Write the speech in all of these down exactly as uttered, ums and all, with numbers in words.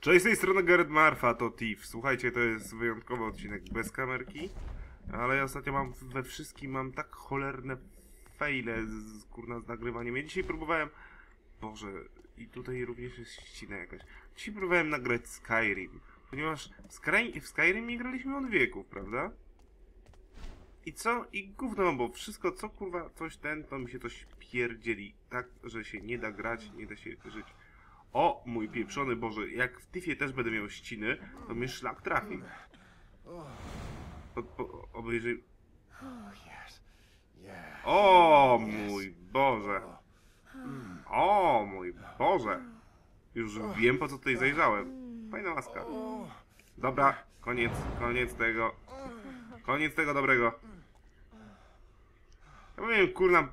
Cześć, z tej strony Gareth Marfa, to Tiff. Słuchajcie, to jest wyjątkowy odcinek bez kamerki, ale ja ostatnio mam we wszystkim mam tak cholerne fejle z, z, kurna, z nagrywaniem. Ja dzisiaj próbowałem... Boże, i tutaj również jest ścina jakaś. Dzisiaj próbowałem nagrać Skyrim, ponieważ w, Sky, w Skyrim nie graliśmy od wieków, prawda? I co? I gówno, bo wszystko, co kurwa, coś ten, to mi się coś pierdzieli. Tak, że się nie da grać, nie da się żyć. O mój pieprzony Boże, jak w Tiffie też będę miał ściny, to mnie szlak trafi. Po, po, obejrzyj... O mój Boże. O mój Boże. Już wiem, po co tutaj zajrzałem. Fajna laska. Dobra, koniec, koniec tego. Koniec tego dobrego. Ja powiem, kurna...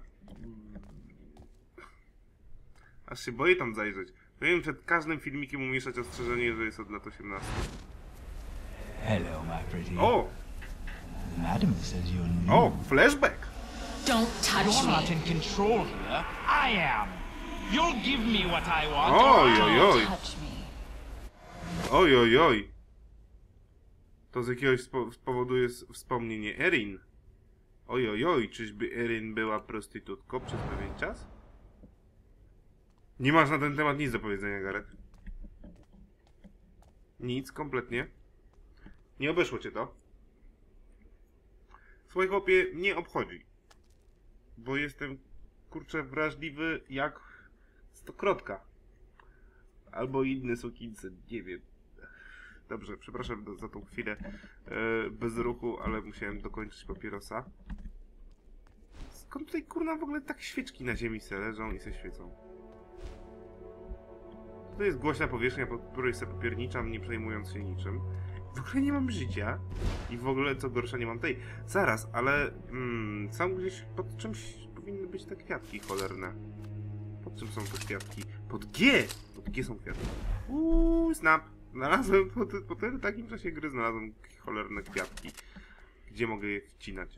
Aż się boję tam zajrzeć. Powinien przed każdym filmikiem umieszczać ostrzeżenie, że jest od lat osiemnastych. Hello, my pretty. O! Madam says you're new. O! Flashback! Don't touch You're not me. in control here. I am. You'll give me what I want. Oj, or oj, I'll- oj. Touch me. Oj, oj, oj. To z jakiegoś spo powodu jest wspomnienie Erin. Oj, oj, oj. Czyżby Erin była prostytutką przez pewien czas? Nie masz na ten temat nic do powiedzenia, Gareth. Nic, kompletnie. Nie obeszło cię to. Słuchaj, chłopie, nie obchodzi. Bo jestem, kurczę, wrażliwy jak stokrotka. Albo inny sukinsyn, nie wiem. Dobrze, przepraszam za tą chwilę e, bez ruchu, ale musiałem dokończyć papierosa. Skąd tutaj, kurna, w ogóle tak świeczki na ziemi se leżą i se świecą? To jest głośna powierzchnia, po której sobie popierniczam, nie przejmując się niczym. W ogóle nie mam życia. I w ogóle, co gorsza, nie mam tej. Zaraz, ale... Mm, sam gdzieś pod czymś powinny być te kwiatki cholerne. Pod czym są te kwiatki? Pod G! Pod G są kwiatki. Uuu, snap. Znalazłem, po, po tyle takim czasie gry znalazłem cholerne kwiatki. Gdzie mogę je wcinać?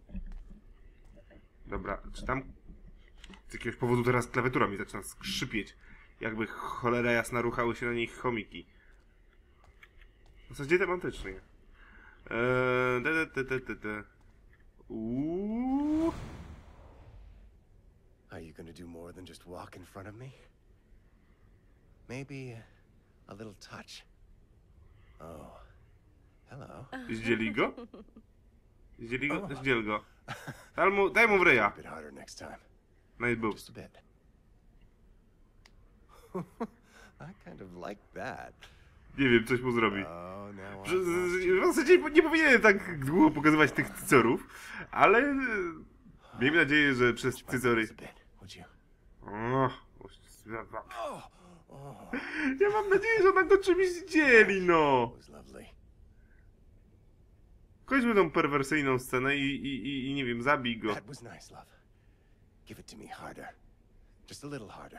Dobra, czy tam... Z jakiegoś powodu teraz klawiatura mi zaczyna skrzypieć. Jakby cholera jasna ruchały się na niej chomiki. W zasadzie tematycznie. Eee, te, te, te, te, te. Uuu. Are you gonna do more than just walk in front of me? Maybe a little touch. Oh, hello. Zdzieli go? Zdzieli go? Zdziel go. Daj mu, daj mu w ryja. A bit harder next time. Nice boobs. Just a bit. I kind of like that. Nie wiem, coś mu zrobi. Oh, now Że- I lost z- you. W zasadzie nie powinienem tak długo pokazywać tych cycorów, ale e, miejmy nadzieję, że przez Touch my cycory... face a bit, would you? O, Oh, oh, ja mam nadzieję, że ona go czymś zdzieli, no! that was lovely. Kończmy tą perwersyjną scenę i, i, i, i nie wiem, zabij go. That was nice, love. Give it to me harder. Just a little harder.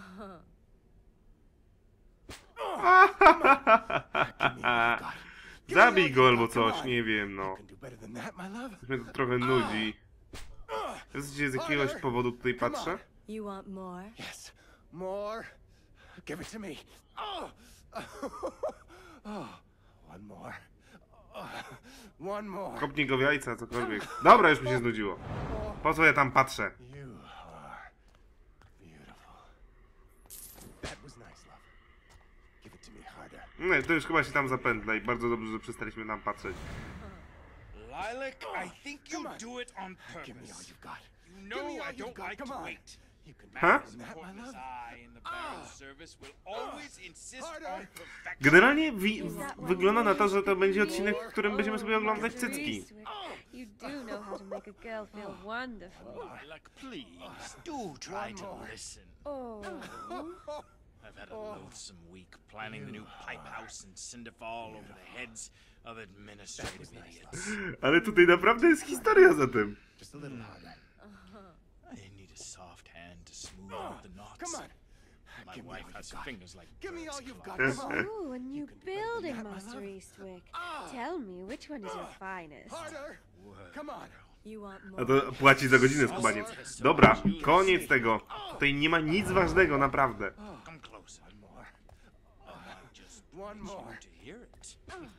Give me all you got. Give me all Zabij you go albo got, come coś, on. nie wiem, no. You can do better than that, my love. Mnie to trochę nudzi. W zasadzie z jakiegoś powodu tutaj patrzę. You want more? Yes, more. Give it to me. Oh, oh. One more. Oh, one more. Kopnij go w jajca, cokolwiek. Dobra, już mi się znudziło. Po co ja tam patrzę? You are beautiful. That was nice, love. Give it to me harder. Nie, to już chyba się tam zapętla i bardzo dobrze, że przestaliśmy tam patrzeć. Lilac, I think you Come on. do it on Give me all purpose. you've got. You Give know me all I you've don't got. like Come to on. wait. You can Huh? manage that, my Important as love. I in the Baron's service will always insist Harder. on perfection. Generalnie wi wygląda na to, że to będzie odcinek, w którym będziemy sobie oglądać cycki. You do know how to make a girl feel wonderful. Lilac, please, do try to listen. Oh, I've had a loathsome week planning the new pipe house in Cinderfall over the heads of administrative idiots. Ale tutaj naprawdę jest historia za tym. Just a little harder. I need a soft hand to smooth out the knots. Come on. My Give me all wife you've has got. fingers like Give me bird's all you've claws. got. Come on. ooh, a new can do better than building, that, my Master love. Eastwick. Ah. Tell me, which one is your finest? Harder. Come on. You want A more? to płaci za godzinę skubaniec. Dobra, koniec tego. Tutaj nie ma nic ważnego, naprawdę. Come closer. One more. Just One more. To hear it.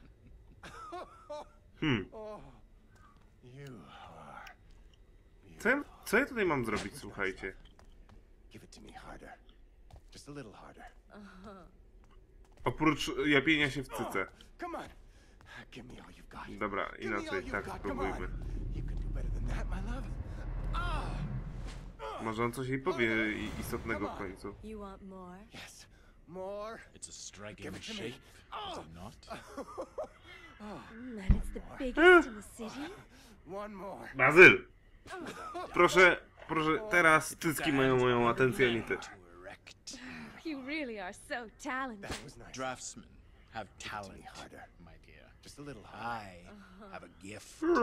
Hmm. Oh, you are. Co ja, co ja tutaj mam zrobić, słuchajcie? Give it to me harder. Just a little harder. Oprócz japienia się w cyce. Come on. Give me all you've got. Dobra, Give me all inaczej, you've tak, got. Come on. spróbujmy. You can do better than that, my love. Ah. Może on coś jej powie i- istotnego w końcu. You want more? Yes. More. It's a striking Give it to me. shape, is it not? Mm, and it's the biggest in the city. One more. Bazyl! Proszę, proszę, teraz cycki mają moją atencję, a nie ty. To erect. You really are so talented. That was nice. Draftsmen have to me talent, harder. my dear. Just a little harder. I have a gift. Hmm.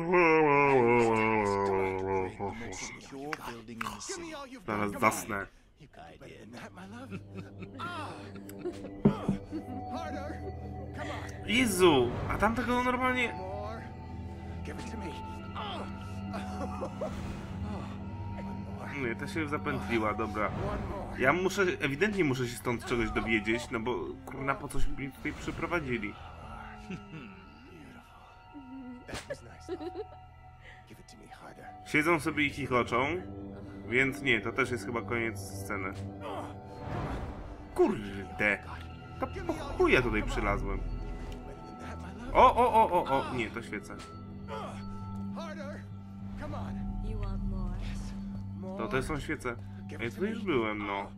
Create the most secure building in the Give city. me all you've Zaraz got. Come on. zasnę. You can I do better did. than that, my love. Ah. Harder. Come on. Jezu! A tamtego normalnie... More. Give it to me. Ah. One more. Nie, ta się zapętliła, dobra. One more. Ja muszę, ewidentnie muszę się stąd czegoś dowiedzieć, no bo kurna, po coś mnie tutaj przyprowadzili. That was nice. Love. Give it to me harder. Siedzą sobie i chichoczą, więc nie, to też jest chyba koniec sceny. Kurde! To po chuj ja tutaj przylazłem. Better than that, my love. O, o, o, o, o, nie, to świecę. Harder. Come on. You want more? More. To te są świece. Ja tutaj już byłem, no.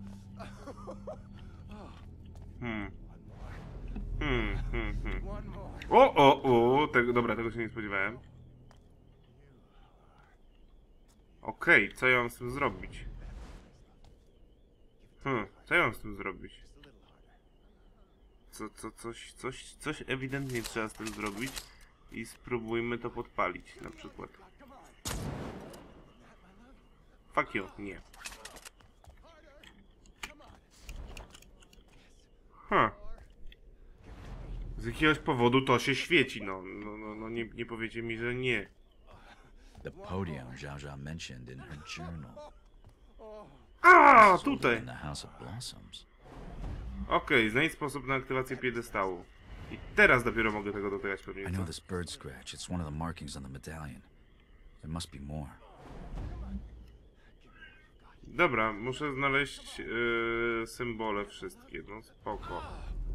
Hmm. Hmm, hmm, hmm. One more. O, o, o, tego, dobra, tego się nie spodziewałem. Okej, co ja mam z tym zrobić? Hmm, co ja mam z tym zrobić? Co, co, coś, coś, coś ewidentnie trzeba z tym zrobić i spróbujmy to podpalić, na przykład. Fuck you, nie. Huh. Z jakiegoś powodu to się świeci, no, no, no, no nie, nie powiecie mi, że nie. The podium Zhao Zhao mentioned in her journal. A, It's tutaj! in the House of Blossoms. Okej, znajdź sposób na aktywację piedestału. I teraz dopiero mogę tego dotykać pewnie. I Co? know this bird scratch. It's one of the markings on the medallion. There must be more. Dobra, muszę znaleźć yy, symbole wszystkie, no spoko.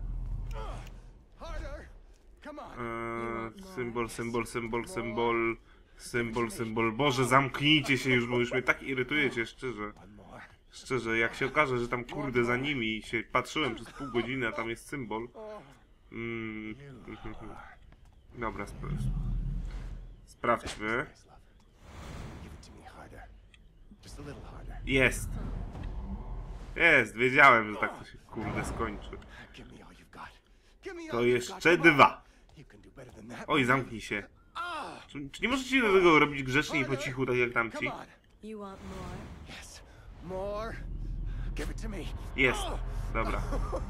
Harder. Come on. Yy, symbol, symbol, symbol, symbol, symbol, symbol. Boże, zamknijcie się już, bo już mnie tak irytujecie, szczerze. One more. Szczerze, jak się okaże, że tam kurde za nimi się patrzyłem przez pół godziny, a tam jest symbol. Mm. Dobra, spra sprawdźmy. Nice, love. Give it to me harder. Just a little harder. Jest! Jest, wiedziałem, że tak to się kurde skończy. Give me all you've got. Give me To all you've got. jeszcze Come on. dwa. You can do better than that. Oj, zamknij się. Czy, czy nie możecie do tego robić grzecznie i po cichu, tak jak tamci? Come on. You want more? Yes. More. Give it to me. Jest. Dobra.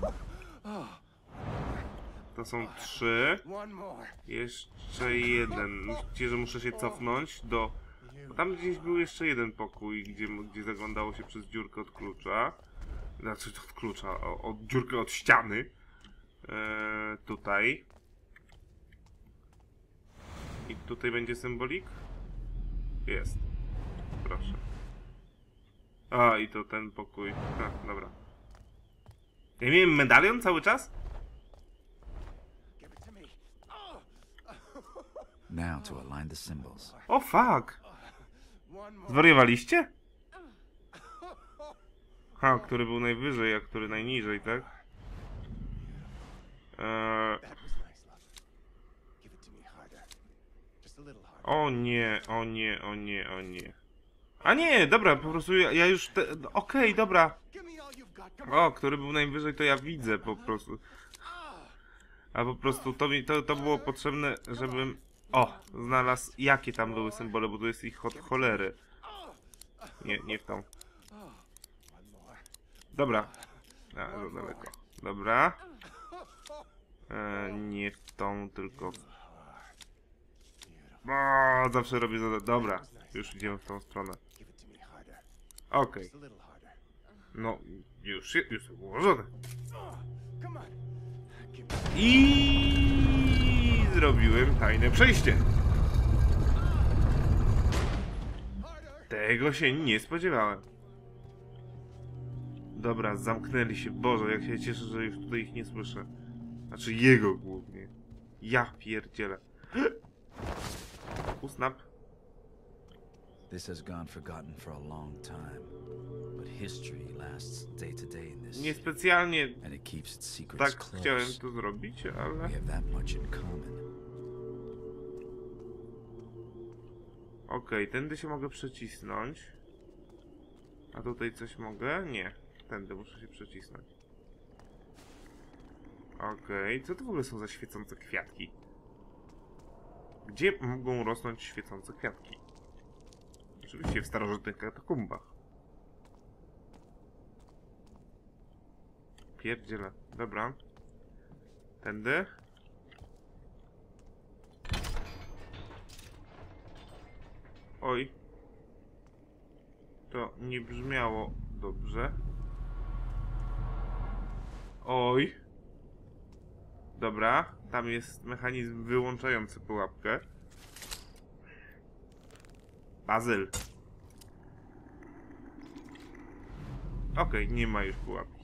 To są trzy. One more. Jeszcze jeden. Myślicie, że muszę się cofnąć do... Tam gdzieś był jeszcze jeden pokój, gdzie, gdzie zaglądało się przez dziurkę od klucza. Znaczy od klucza, o, od dziurkę od ściany. Eee, tutaj. I tutaj będzie symbolik? Jest. Proszę. A, i to ten pokój. A, dobra. Ja miałem medalion cały czas? Give it to me. Now to align the symbols. O, fuck! One more. Zwariowaliście? Ha, który był najwyżej, a który najniżej, tak? Eee, That was nice, love. Give it to me harder. Just a little harder. o nie, o nie, o nie, o nie. A nie, dobra, po prostu ja, ja już te... Okej, dobra. Give me all you've got. Come on. O, który był najwyżej, to ja widzę po prostu. A po prostu to mi to, to było potrzebne, żebym... O, znalazł jakie tam były symbole, bo to jest ich od cholery. Nie, nie w tą. Dobra. A, za daleko. Dobra. E, nie w tą, tylko... w- O, zawsze robię za... Dobra, już idziemy w tą stronę. Give it to me harder. Okej. Just a little harder. No, już, je- już ułożone. Come on. Give me I zrobiłem tajne przejście. Tego się nie spodziewałem. Dobra, zamknęli się. Boże, jak się cieszę, że już tutaj ich nie słyszę. Znaczy jego głównie. Ja pierdzielę. Usnap. This has gone forgotten for a long time, but history lasts day to day in this, Niespecjalnie and it keeps its secrets tak close. chciałem to zrobić, ale... We have that much in common. Okej, okay, tędy się mogę przecisnąć. A tutaj coś mogę? Nie. Tędy muszę się przecisnąć. Okej, okay. Co to w ogóle są za świecące kwiatki? Gdzie mogą rosnąć świecące kwiatki? Oczywiście w starożytnych katakumbach. Pierdziele. Dobra. Tędy. Oj. To nie brzmiało dobrze. Oj. Dobra. Tam jest mechanizm wyłączający pułapkę. Bazyl. Okej, okay, nie ma już pułapki.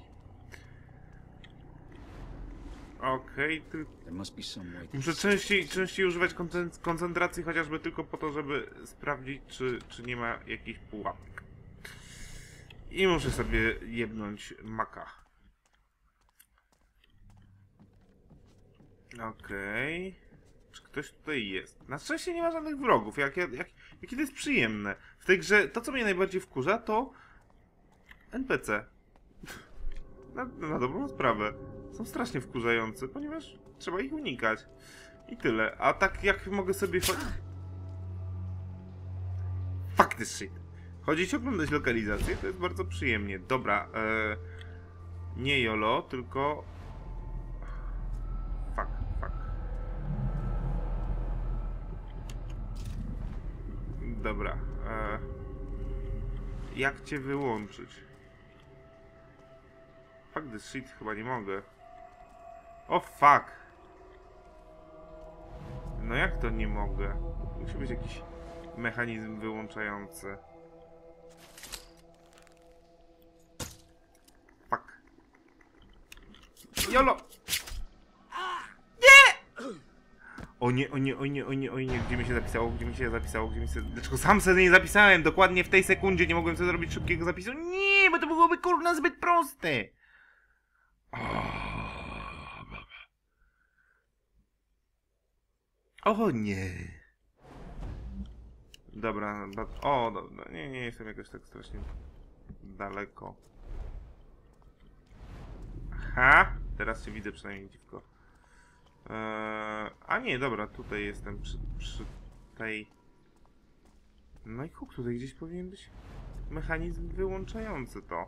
Okej, okay, tylko... There must be some way to Muszę częściej, częściej używać koncen- koncentracji, chociażby tylko po to, żeby sprawdzić, czy, czy nie ma jakichś pułapek. I muszę sobie jebnąć maka. Okej. Okay. Czy ktoś tutaj jest? Na szczęście nie ma żadnych wrogów. Jak, jak, jak, jakie to jest przyjemne. W tej grze to, co mnie najbardziej wkurza, to N P C. Na, na dobrą sprawę. Są strasznie wkurzające, ponieważ trzeba ich unikać. I tyle. A tak jak mogę sobie chodzić... Fuck this shit. Chodzić, oglądać lokalizację, to jest bardzo przyjemnie. Dobra, e... nie YOLO, tylko... Fuck, fuck. Dobra. E... Jak cię wyłączyć? Fuck this shit, chyba nie mogę. O fuck! No jak to nie mogę? Musi być jakiś mechanizm wyłączający. Fuck. Jolo! Nie! O nie, o nie, o nie, o nie, o nie, gdzie mi się zapisało, gdzie mi się zapisało, gdzie mi się... Dlaczego sam sobie nie zapisałem? Dokładnie w tej sekundzie nie mogłem sobie zrobić szybkiego zapisu. Nie, bo to byłoby kurna zbyt proste! O nie. Dobra, do... o dobra, nie, nie jestem jakoś tak strasznie daleko. Aha, teraz cię widzę przynajmniej, dziwko. Eee, a nie, dobra, tutaj jestem przy, przy tej... No i kuk, tutaj gdzieś powinien być mechanizm wyłączający to.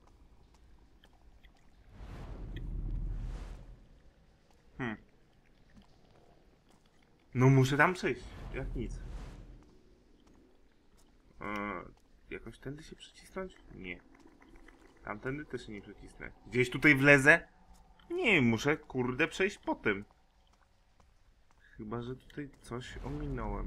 Hmm. No muszę tam przejść, jak nic. Eee, jakoś tędy się przycisnąć? Nie. Tamtędy też się nie przycisnę. Gdzieś tutaj wlezę? Nie, muszę kurde przejść po tym. Chyba, że tutaj coś ominąłem.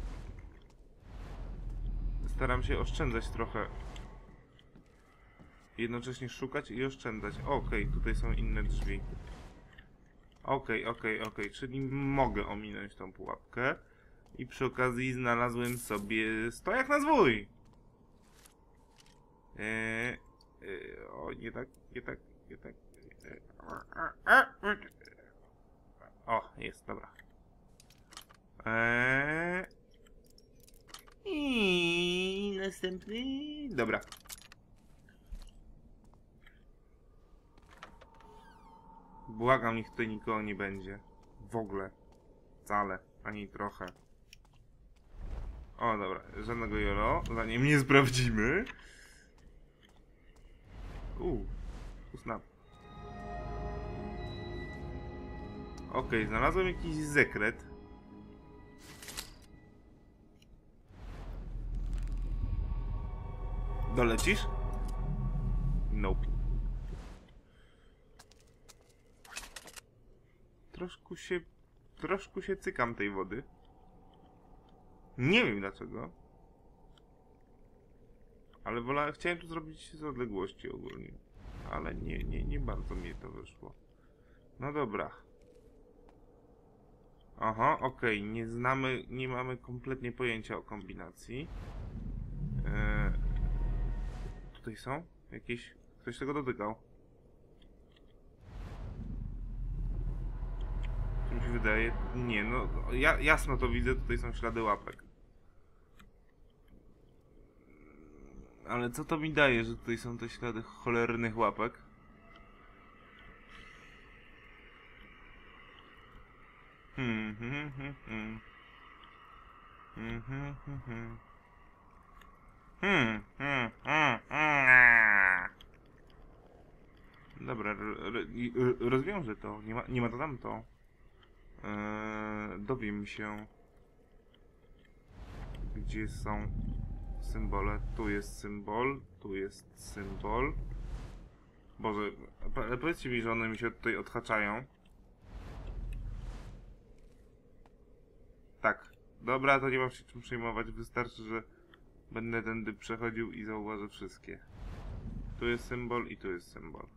Staram się oszczędzać trochę. Jednocześnie szukać i oszczędzać. Okej, okay, tutaj są inne drzwi. Okej, okay, okej, okay, okej, okay. Czyli mogę ominąć tą pułapkę. I przy okazji znalazłem sobie stojak na zwój. Eee, eee, o, nie tak, nie tak, nie tak. O, jest, dobra. Eee, I następny. Dobra. Błagam, niech tutaj nikogo nie będzie. W ogóle. Wcale. Ani trochę. O, dobra. Żadnego jolo. Zanim nie sprawdzimy. Uuu. Usnap. Okej, okay, znalazłem jakiś sekret. Dolecisz? Nope. troszkę się, troszkę się cykam tej wody. Nie wiem dlaczego. Ale wolałem, chciałem to zrobić z odległości ogólnie. Ale nie, nie, nie bardzo mi to wyszło. No dobra. Aha, okej, okay. Nie znamy, nie mamy kompletnie pojęcia o kombinacji. Eee, tutaj są jakieś... Ktoś tego dotykał? Co mi się wydaje? Nie, no ja, jasno to widzę, tutaj są ślady łapek. Ale co to mi daje, że tutaj są te ślady cholernych łapek? Hmm, hmm, hmm, hmm. Hmm, hmm, hmm, hmm. Hmm, hmm, hmm, hmm. Dobra, rozwiążę to. Nie ma, nie ma to tamto. Eee, dowiem się, gdzie są symbole. Tu jest symbol, tu jest symbol. Boże, po, powiedzcie mi, że one mi się tutaj odhaczają. Tak. Dobra, to nie mam się czym przejmować. Wystarczy, że będę tędy przechodził i zauważę wszystkie. Tu jest symbol i tu jest symbol.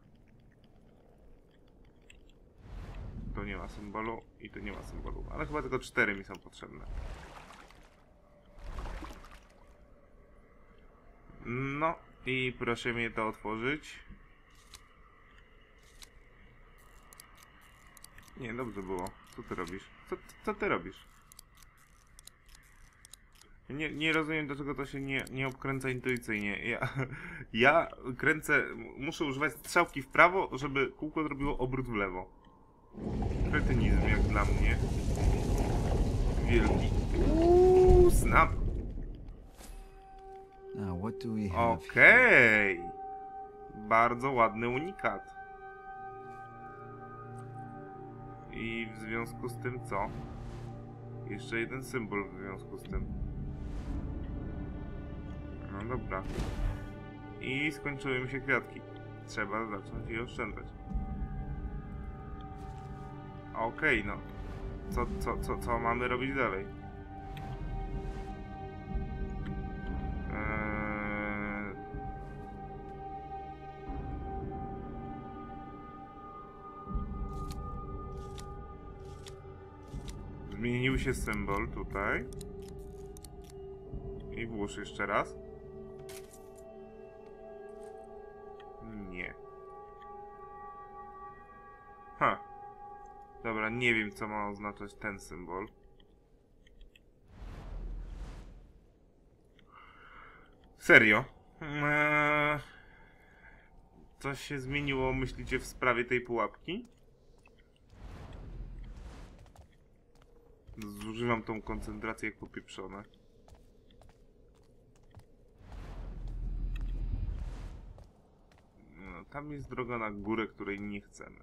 Tu nie ma symbolu i tu nie ma symbolu. Ale chyba tylko cztery mi są potrzebne. No i proszę mnie to otworzyć. Nie, dobrze było. Co ty robisz? Co, co ty robisz? Nie, nie rozumiem, dlaczego to się nie, nie obkręca intuicyjnie. Ja, ja kręcę... Muszę używać strzałki w prawo, żeby kółko zrobiło obrót w lewo. Kretynizm jak dla mnie. Wielki. Uuu, snap. Okej. Okay. Bardzo ładny unikat. I w związku z tym co? Jeszcze jeden symbol w związku z tym. No dobra. I skończyły mi się kwiatki. Trzeba zacząć je oszczędzać. Okej, okay, no. Co, co, co, co mamy robić dalej? Eee... Zmienił się symbol tutaj. I włóż jeszcze raz. Nie. Ha. Dobra, nie wiem, co ma oznaczać ten symbol. Serio? Eee... Coś się zmieniło, myślicie, w sprawie tej pułapki? Zużywam tą koncentrację jak popieprzone. No, tam jest droga na górę, której nie chcemy.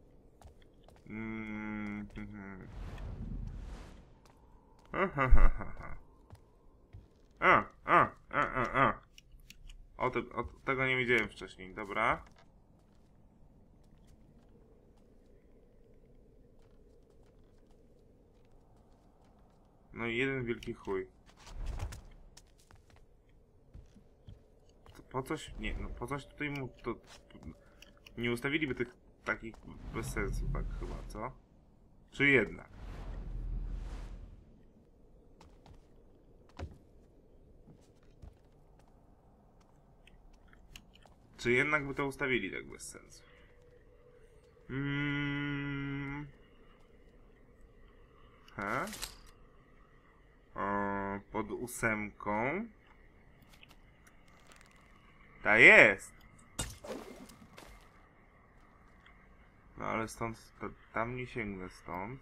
Mm -hmm. Aha, ha, ha, ha. A, a, a, a, a. O, te, o, tego nie widziałem wcześniej, dobra. No i jeden wielki chuj. To po coś, nie, no po coś tutaj mu, to, nie ustawiliby tych takich bez sensu, tak chyba, co? Czy jednak? Czy jednak by to ustawili tak bez sensu? Mm. Ha? O, pod ósemką. Ta jest! No ale stąd, to, tam nie sięgnę stąd.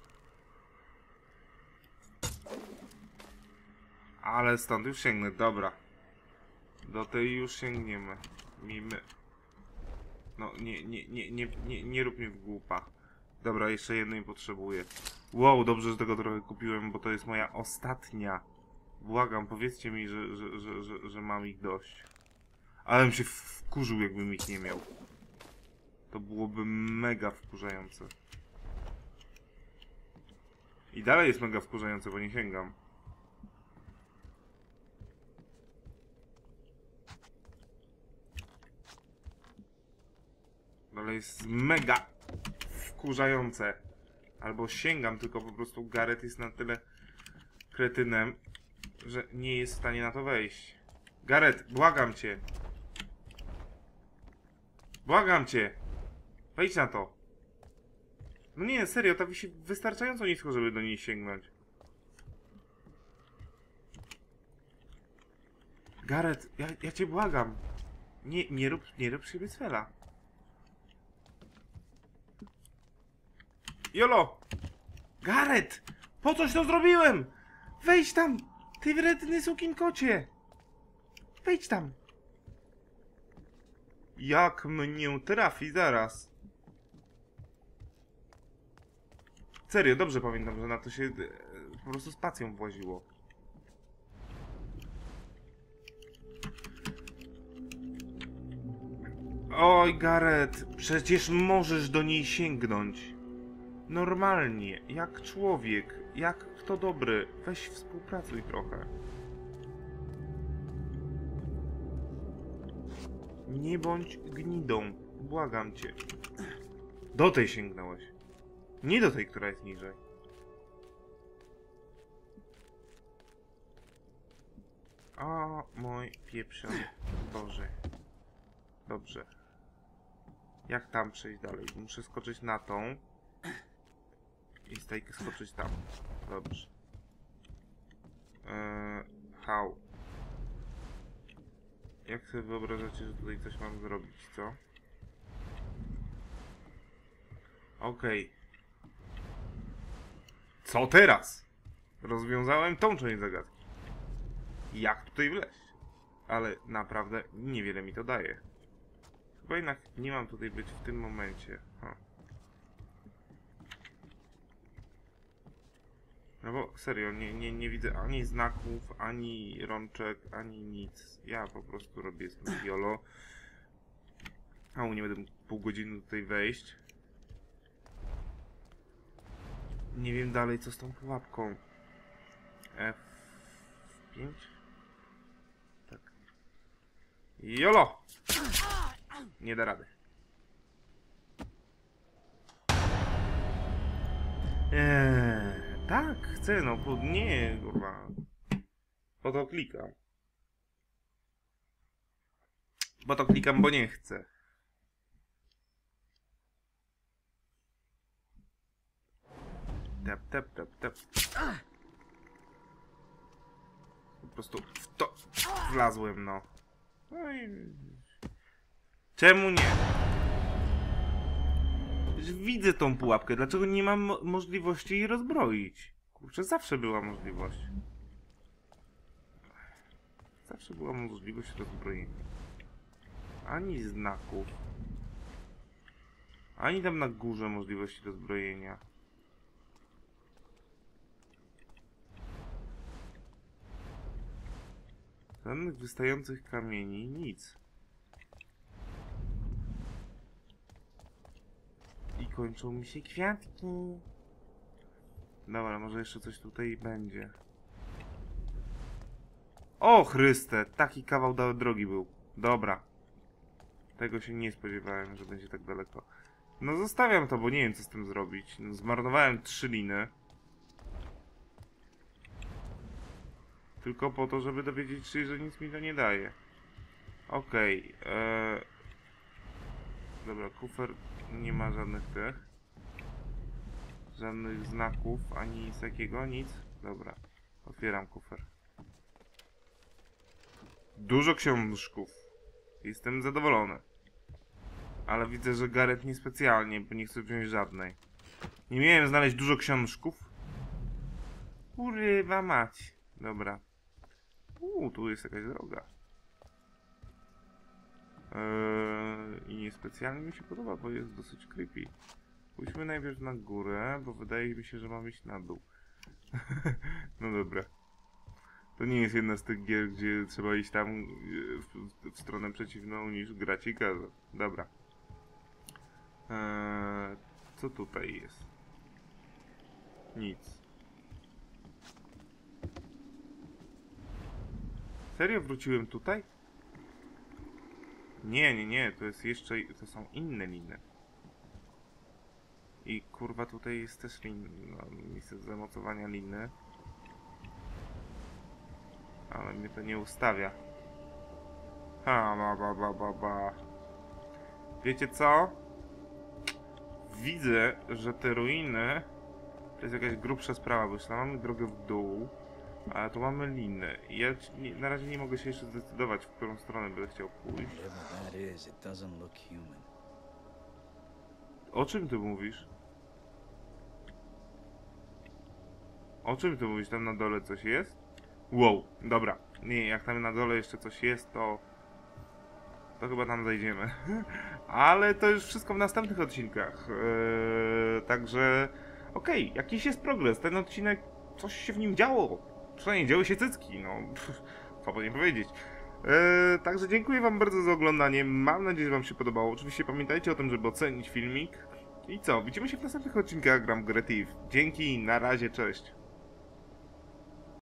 Ale stąd już sięgnę, dobra. Do tej już sięgniemy. Mimy. No nie, nie, nie, nie, nie, nie rób mnie w głupa. Dobra, jeszcze jednej potrzebuję. Wow, dobrze, że tego trochę kupiłem, bo to jest moja ostatnia. Błagam, powiedzcie mi, że, że, że, że, że mam ich dość. Ale bym się wkurzył, jakbym ich nie miał. To byłoby mega wkurzające. I dalej jest mega wkurzające, bo nie sięgam. Dalej jest mega wkurzające. Albo sięgam, tylko po prostu Gareth jest na tyle kretynem, że nie jest w stanie na to wejść. Gareth, błagam cię. Błagam cię. Wejdź na to. No nie, serio, ta wisi wystarczająco nisko, żeby do niej sięgnąć. Gareth, ja, ja cię błagam. Nie, nie rób, nie rób siebie cwela. Jolo! Gareth! Po coś to zrobiłem! Wejdź tam! Ty wredny sukinkocie! Wejdź tam! Jak mnie trafi zaraz? Serio, dobrze pamiętam, że na to się e, po prostu spacją właziło. Oj, Gareth, przecież możesz do niej sięgnąć. Normalnie, jak człowiek, jak kto dobry. Weź współpracuj trochę. Nie bądź gnidą, błagam cię. Do tej sięgnąłeś. Nie do tej, która jest niżej. O mój pieprzony Boże. Dobrze. Jak tam przejść dalej? Muszę skoczyć na tą. I z tej skoczyć tam. Dobrze. Eee, how? Jak sobie wyobrażacie, że tutaj coś mam zrobić, co? Okej. Okay. Co teraz? Rozwiązałem tą część zagadki. Jak tutaj wleźć? Ale naprawdę niewiele mi to daje. Chyba jednak nie mam tutaj być w tym momencie. Ha. No bo serio, nie, nie, nie widzę ani znaków, ani rączek, ani nic. Ja po prostu robię z jolo. A nie będę mógł pół godziny tutaj wejść. Nie wiem dalej co z tą pułapką. F pięć? Tak. Jolo! Nie da rady. Eee, tak, chcę, no po, nie, kurwa. Po to klikam. Po to klikam, bo nie chcę. Tap, tap, tap, tap. Po prostu w to wlazłem, no. No i... Czemu nie? Przecież widzę tą pułapkę, dlaczego nie mam mo możliwości jej rozbroić? Kurczę, zawsze była możliwość. Zawsze była możliwość rozbrojenia. Ani znaków. Ani tam na górze możliwości rozbrojenia. Żadnych wystających kamieni, nic. I kończą mi się kwiatki. Dobra, może jeszcze coś tutaj będzie. O Chryste, taki kawał drogi był. Dobra. Tego się nie spodziewałem, że będzie tak daleko. No zostawiam to, bo nie wiem co z tym zrobić. No, zmarnowałem trzy liny. Tylko po to, żeby dowiedzieć się, że nic mi to nie daje. Okej. Okay, ee... Dobra, kufer nie ma żadnych tych. Żadnych znaków, ani nic takiego, nic. Dobra, otwieram kufer. Dużo książków. Jestem zadowolony. Ale widzę, że Gareth niespecjalnie, bo nie chce wziąć żadnej. Nie miałem znaleźć dużo książków. Kurwa mać. Dobra. Uuu, tu jest jakaś droga. Eee, I niespecjalnie mi się podoba, bo jest dosyć creepy. Pójdźmy najpierw na górę, bo wydaje mi się, że mam iść na dół. No dobra. To nie jest jedna z tych gier, gdzie trzeba iść tam w, w stronę przeciwną niż gra ci każe. Dobra. Eee, co tutaj jest? Nic. Serio wróciłem tutaj? Nie, nie, nie, to jest jeszcze, to są inne liny. I kurwa tutaj jest też lin, no, miejsce do zamocowania liny. Ale mnie to nie ustawia. Ha, ba, ba, ba, ba, ba. Wiecie co? Widzę, że te ruiny to jest jakaś grubsza sprawa, bo już tam mamy drogę w dół, ale tu mamy liny. I ja nie, na razie nie mogę się jeszcze zdecydować, w którą stronę będę chciał pójść. Whatever that is, it doesn't look human. O czym ty mówisz? O czym ty mówisz? Tam na dole coś jest? Wow, dobra. Nie, jak tam na dole jeszcze coś jest, to... To chyba tam zajdziemy. Ale to już wszystko w następnych odcinkach. Eee, także... Okej, okay, jakiś jest progres. Ten odcinek, coś się w nim działo. Przynajmniej działy się cycki, no. Pff, co po nie powiedzieć. Eee, także dziękuję wam bardzo za oglądanie. Mam nadzieję, że wam się podobało. Oczywiście pamiętajcie o tym, żeby ocenić filmik. I co? Widzimy się w następnych odcinkach Gram w grę Thief. Dzięki, na razie, cześć.